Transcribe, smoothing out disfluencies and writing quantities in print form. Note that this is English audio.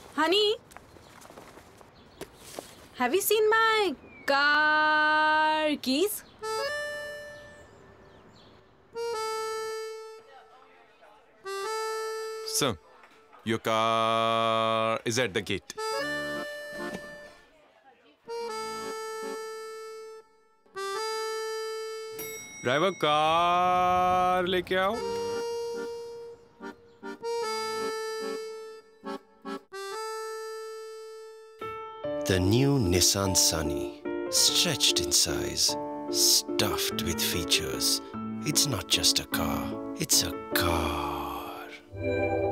Honey, have you seen my car keys? Sir, your car is at the gate. Driver car लेके आओ। The new Nissan Sunny, stretched in size, stuffed with features. It's not just a car, it's a car.